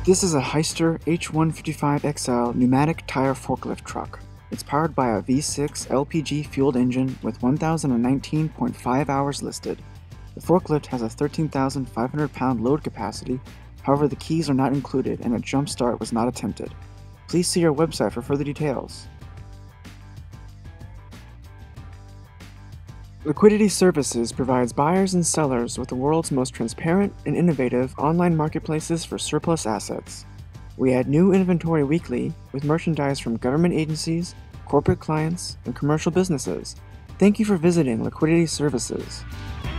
This is a Hyster H155XL pneumatic tire forklift truck. It's powered by a V6 LPG fueled engine with 1,019.5 hours listed. The forklift has a 13,500-pound load capacity, however the keys are not included and a jump start was not attempted. Please see our website for further details. Liquidity Services provides buyers and sellers with the world's most transparent and innovative online marketplaces for surplus assets. We add new inventory weekly with merchandise from government agencies, corporate clients, and commercial businesses. Thank you for visiting Liquidity Services.